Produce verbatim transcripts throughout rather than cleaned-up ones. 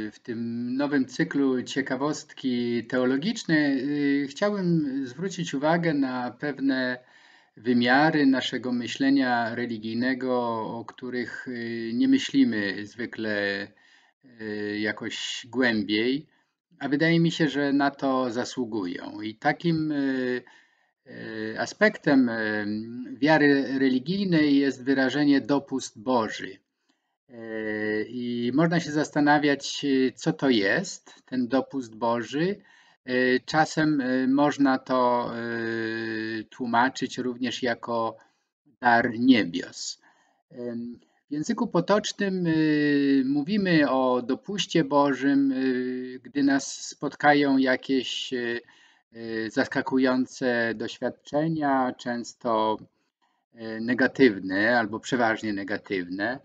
w tym nowym cyklu ciekawostki teologiczne y, chciałbym zwrócić uwagę na pewne wymiary naszego myślenia religijnego, o których y, nie myślimy zwykle y, jakoś głębiej, a wydaje mi się, że na to zasługują. I takim y, y, aspektem y, wiary religijnej jest wyrażenie dopust Boży. E, I można się zastanawiać, e, co to jest ten dopust Boży. E, Czasem e, można to e, tłumaczyć również jako dar niebios. Em, W języku potocznym e, mówimy o dopuście Bożym, e, gdy nas spotkają jakieś e, e, zaskakujące doświadczenia, często e, negatywne albo przeważnie negatywne.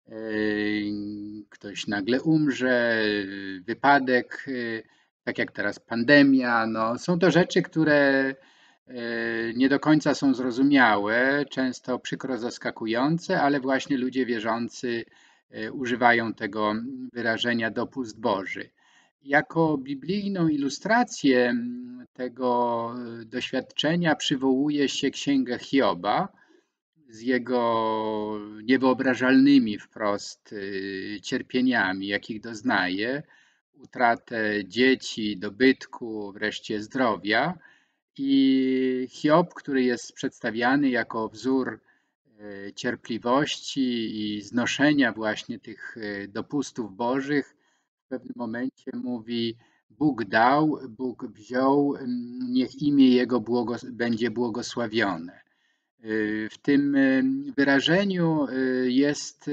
Ktoś nagle umrze, wypadek, tak jak teraz pandemia. No, są to rzeczy, które e, nie do końca są zrozumiałe, często przykro zaskakujące, ale właśnie ludzie wierzący e, używają tego wyrażenia dopust Boży. Jako biblijną ilustrację tego doświadczenia przywołuje się Księgę Hioba z jego niewyobrażalnymi wprost y, cierpieniami, jakich doznaje, utratę dzieci, dobytku, wreszcie zdrowia. I Hiob, który jest przedstawiany jako wzór y, cierpliwości i znoszenia właśnie tych y, dopustów bożych, w pewnym momencie mówi: Bóg dał, Bóg wziął, niech imię Jego błogos będzie błogosławione. W tym wyrażeniu jest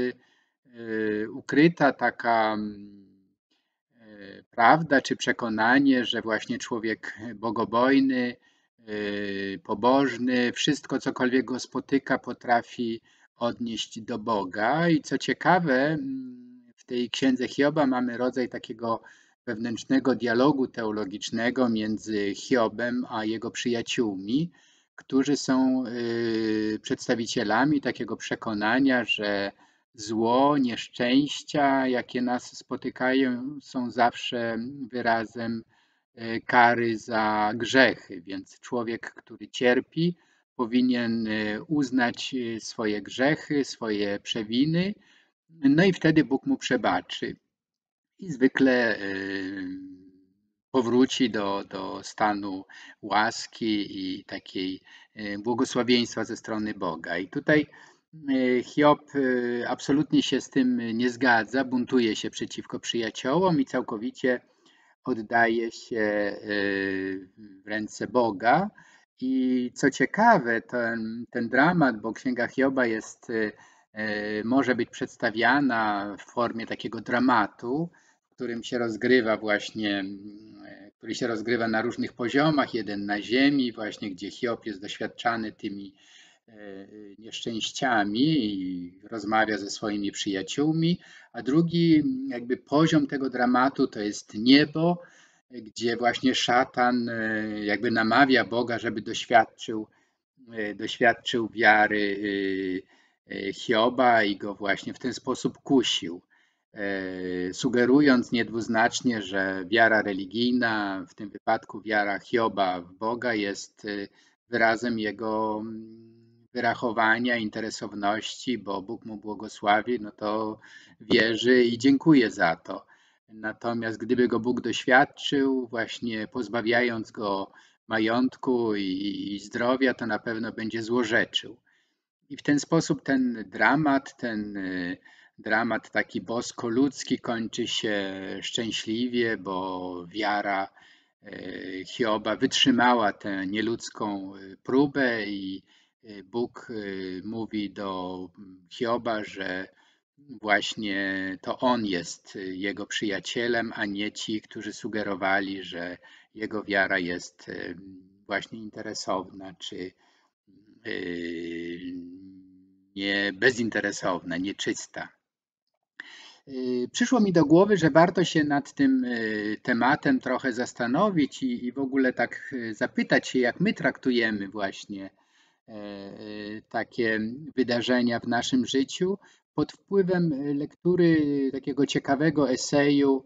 ukryta taka prawda czy przekonanie, że właśnie człowiek bogobojny, pobożny, wszystko cokolwiek go spotyka, potrafi odnieść do Boga. I co ciekawe, w tej księdze Hioba mamy rodzaj takiego wewnętrznego dialogu teologicznego między Hiobem a jego przyjaciółmi, którzy są y, przedstawicielami takiego przekonania, że zło, nieszczęścia, jakie nas spotykają, są zawsze wyrazem y, kary za grzechy. Więc człowiek, który cierpi, powinien y, uznać swoje grzechy, swoje przewiny, no i wtedy Bóg mu przebaczy. I zwykle powróci do, do stanu łaski i takiej błogosławieństwa ze strony Boga. I tutaj Hiob absolutnie się z tym nie zgadza, buntuje się przeciwko przyjaciołom i całkowicie oddaje się w ręce Boga. I co ciekawe, ten, ten dramat, bo Księga Hioba jest, może być przedstawiana w formie takiego dramatu, w którym się rozgrywa właśnie, który się rozgrywa na różnych poziomach. Jeden na ziemi, właśnie gdzie Hiob jest doświadczany tymi nieszczęściami i rozmawia ze swoimi przyjaciółmi, a drugi jakby poziom tego dramatu to jest niebo, gdzie właśnie szatan jakby namawia Boga, żeby doświadczył, doświadczył wiary Hioba i go właśnie w ten sposób kusił, sugerując niedwuznacznie, że wiara religijna, w tym wypadku wiara Hioba w Boga, jest wyrazem jego wyrachowania, interesowności, bo Bóg mu błogosławi, no to wierzy i dziękuję za to. Natomiast gdyby go Bóg doświadczył, właśnie pozbawiając go majątku i zdrowia, to na pewno będzie złorzeczył. I w ten sposób ten dramat, ten dramat taki bosko-ludzki kończy się szczęśliwie, bo wiara Hioba wytrzymała tę nieludzką próbę i Bóg mówi do Hioba, że właśnie to on jest jego przyjacielem, a nie ci, którzy sugerowali, że jego wiara jest właśnie interesowna, czy nie bezinteresowna, nieczysta. Przyszło mi do głowy, że warto się nad tym tematem trochę zastanowić i, i w ogóle tak zapytać się, jak my traktujemy właśnie takie wydarzenia w naszym życiu, pod wpływem lektury takiego ciekawego eseju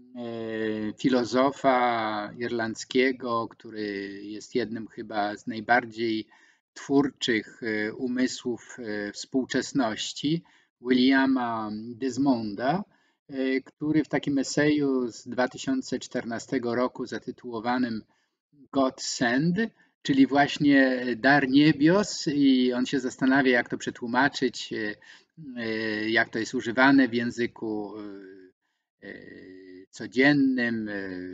filozofa irlandzkiego, który jest jednym chyba z najbardziej twórczych umysłów współczesności, Williama Desmonda, który w takim eseju z dwa tysiące czternastego roku zatytułowanym God Send, czyli właśnie dar niebios, i on się zastanawia, jak to przetłumaczyć, jak to jest używane w języku codziennym,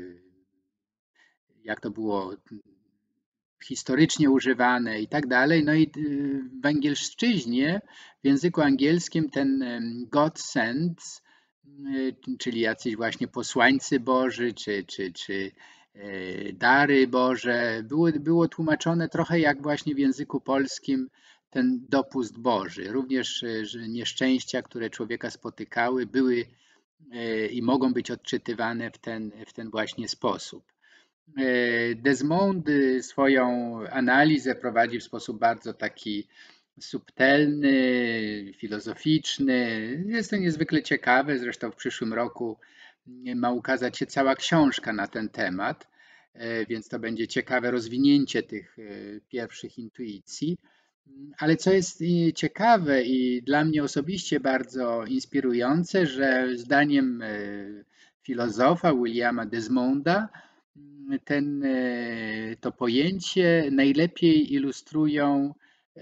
jak to było historycznie używane i tak dalej. No i w angielszczyźnie, w języku angielskim ten God sends, czyli jacyś właśnie posłańcy Boży, czy, czy, czy dary Boże, było, było tłumaczone trochę jak właśnie w języku polskim ten dopust Boży. Również że nieszczęścia, które człowieka spotykały, były i mogą być odczytywane w ten, w ten właśnie sposób. Desmond swoją analizę prowadzi w sposób bardzo taki subtelny, filozoficzny. Jest to niezwykle ciekawe, zresztą w przyszłym roku ma ukazać się cała książka na ten temat, więc to będzie ciekawe rozwinięcie tych pierwszych intuicji. Ale co jest ciekawe i dla mnie osobiście bardzo inspirujące, że zdaniem filozofa Williama Desmonda ten, to pojęcie najlepiej ilustrują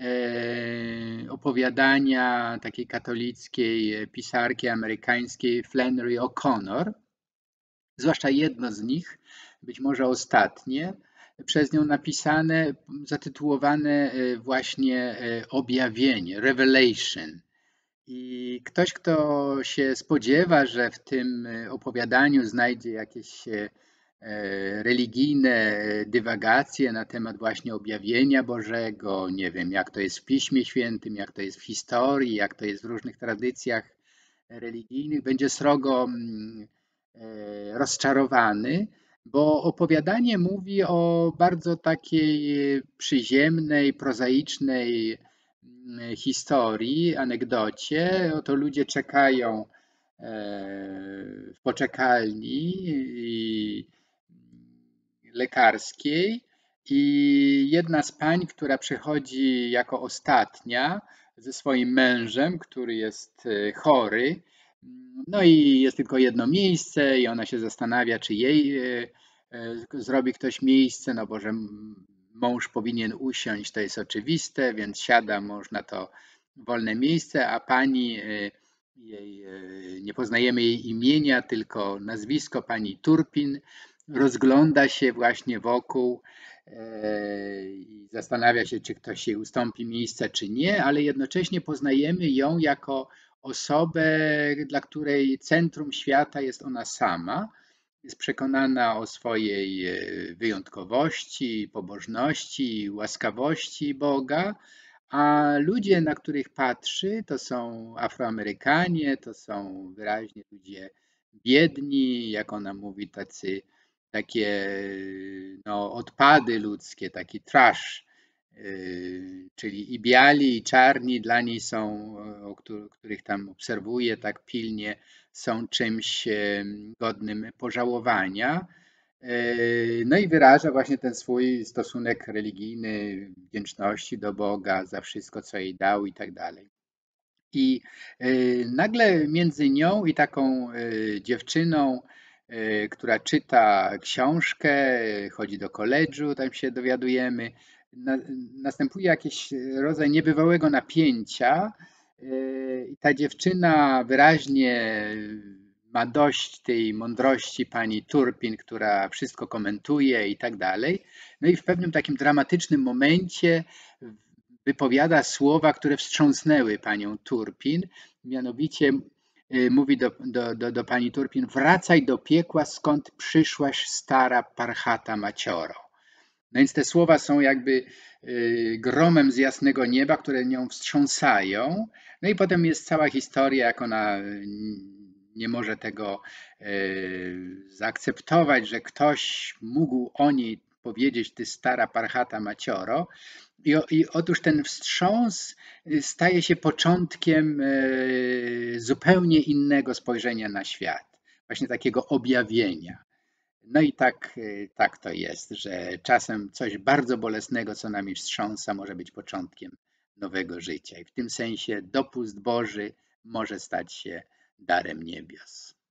opowiadania takiej katolickiej pisarki amerykańskiej Flannery O'Connor, zwłaszcza jedno z nich, być może ostatnie, przez nią napisane, zatytułowane właśnie Objawienie, Revelation. I ktoś, kto się spodziewa, że w tym opowiadaniu znajdzie jakieś religijne dywagacje na temat właśnie objawienia Bożego, nie wiem, jak to jest w Piśmie Świętym, jak to jest w historii, jak to jest w różnych tradycjach religijnych, będzie srogo rozczarowany, bo opowiadanie mówi o bardzo takiej przyziemnej, prozaicznej historii, anegdocie. Oto ludzie czekają w poczekalni lekarskiej i jedna z pań, która przychodzi jako ostatnia ze swoim mężem, który jest chory, no i jest tylko jedno miejsce i ona się zastanawia, czy jej zrobi ktoś miejsce, no bo że mąż powinien usiąść, to jest oczywiste, więc siada mąż na to wolne miejsce, a pani, jej, nie poznajemy jej imienia, tylko nazwisko, pani Turpin, rozgląda się właśnie wokół i zastanawia się, czy ktoś jej ustąpi miejsca, czy nie, ale jednocześnie poznajemy ją jako osobę, dla której centrum świata jest ona sama. Jest przekonana o swojej wyjątkowości, pobożności, łaskawości Boga, a ludzie, na których patrzy, to są Afroamerykanie, to są wyraźnie ludzie biedni, jak ona mówi, tacy, takie no, odpady ludzkie, taki trash, czyli i biali, i czarni dla niej są, o których tam obserwuję tak pilnie, są czymś godnym pożałowania. No i wyraża właśnie ten swój stosunek religijny, wdzięczności do Boga za wszystko, co jej dał i tak dalej. I nagle między nią i taką dziewczyną, która czyta książkę, chodzi do koledżu, tam się dowiadujemy, następuje jakiś rodzaj niebywałego napięcia i ta dziewczyna wyraźnie ma dość tej mądrości pani Turpin, która wszystko komentuje i tak dalej. No i w pewnym takim dramatycznym momencie wypowiada słowa, które wstrząsnęły panią Turpin, mianowicie mówi do, do, do, do pani Turpin: wracaj do piekła, skąd przyszłaś, stara parchata macioro. No więc te słowa są jakby gromem z jasnego nieba, które nią wstrząsają. No i potem jest cała historia, jak ona nie może tego zaakceptować, że ktoś mógł o niej powiedzieć ty stara parchata macioro. I, I otóż ten wstrząs staje się początkiem zupełnie innego spojrzenia na świat, właśnie takiego objawienia. No i tak, tak to jest, że czasem coś bardzo bolesnego, co nami wstrząsa, może być początkiem nowego życia. I w tym sensie dopust Boży może stać się darem niebios.